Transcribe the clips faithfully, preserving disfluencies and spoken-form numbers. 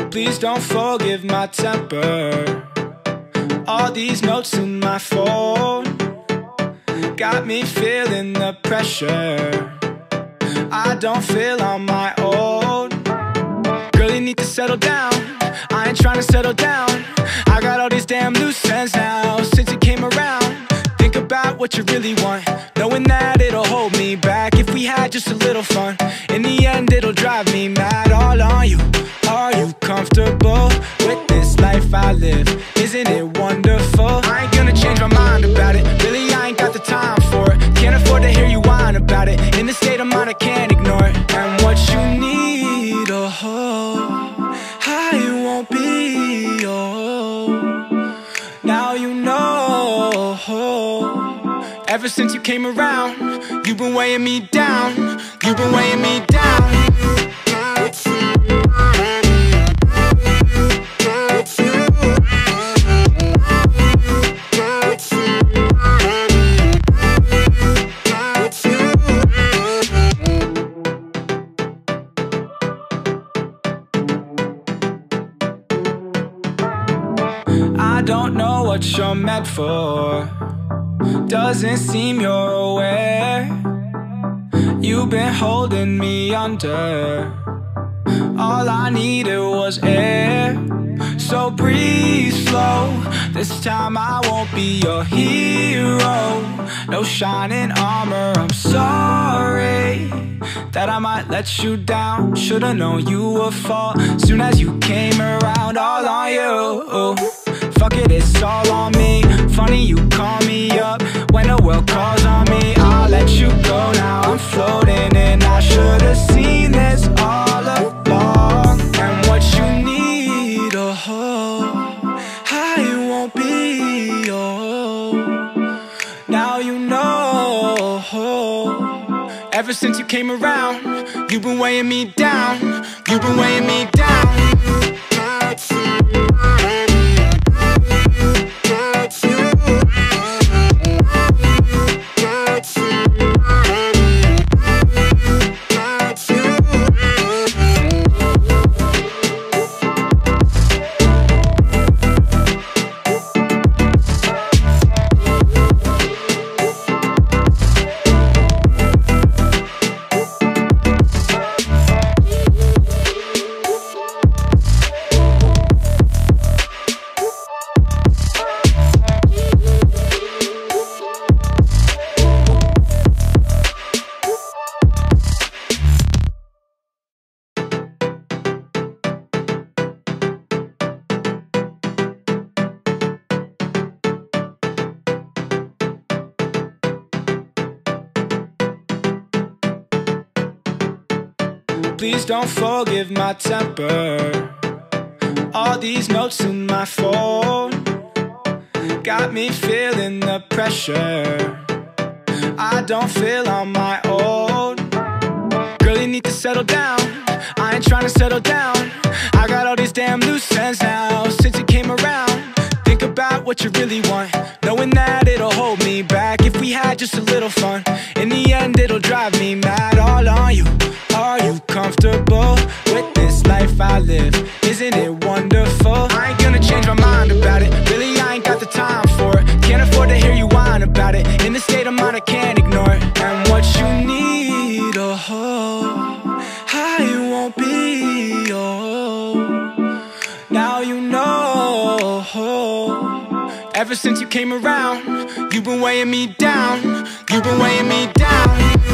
Please don't forgive my temper. All these notes in my phone got me feeling the pressure. I don't feel on my own. Girl, you need to settle down. I ain't trying to settle down. I got all these damn loose ends now since you came around. Think about what you really want, knowing that it'll hold me back. If we had just a little fun, in the end it'll drive me mad. All on you. Are you comfortable with this life I live? Isn't it wonderful? I ain't gonna change my mind about it. Really, I ain't got the time for it. Can't afford to hear you whine about it. In this state of mind, I can't ignore it. And what you need, oh, I won't be, oh. Now you know. Ever since you came around, you've been weighing me down. You've been weighing me down. I don't know what you're meant for. Doesn't seem you're aware. You've been holding me under. All I needed was air. So breathe slow. This time I won't be your hero. No shining armor, I'm sorry that I might let you down. Should've known you would fall soon as you came around. All on you. Fuck it, it's all on me. Funny you call me up when the world calls on me. I'll let you go now, I'm floating and I should've seen this all along. And what you need, oh, I won't be, oh. Now you know. Ever since you came around, you've been weighing me down. You've been weighing me down. Please don't forgive my temper. All these notes in my phone got me feeling the pressure. I don't feel on my own. Girl, you need to settle down. I ain't trying to settle down. I got all these damn loose ends now since you came around. Think about what you really want, knowing that it'll hold me back. If we had just a little fun, in the end it'll drive me mad. All on you. Are you comfortable with this life I live? Isn't it wonderful? I ain't gonna change my mind about it. Really, I ain't got the time for it. Can't afford to hear you whine about it. In this state of mind, I can't ignore it. And what you need, oh, I won't be, oh. Now you know. Ever since you came around, you've been weighing me down. You've been weighing me down.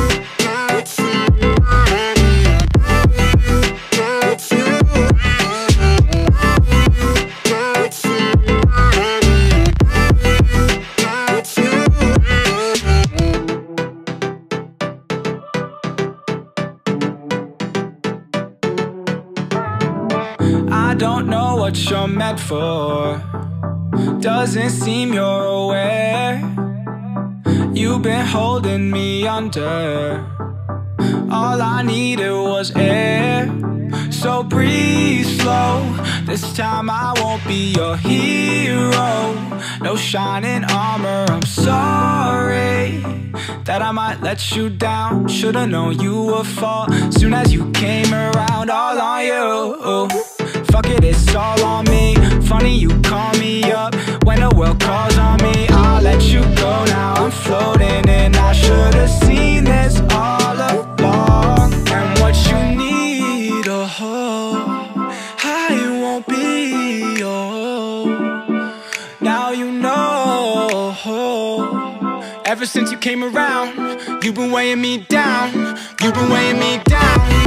I don't know what you're meant for. Doesn't seem you're aware. You've been holding me under. All I needed was air. So breathe slow. This time I won't be your hero. No shining armor, I'm sorry that I might let you down. Should've known you would fall soon as you came around. All on you. fuck it, it's all on me. Funny you call me up when the world calls on me. I'll let you go now, I'm floating and I should've seen this all along. And what you need, oh, I won't be, oh, now you know. Ever since you came around, you've been weighing me down, you've been weighing me down.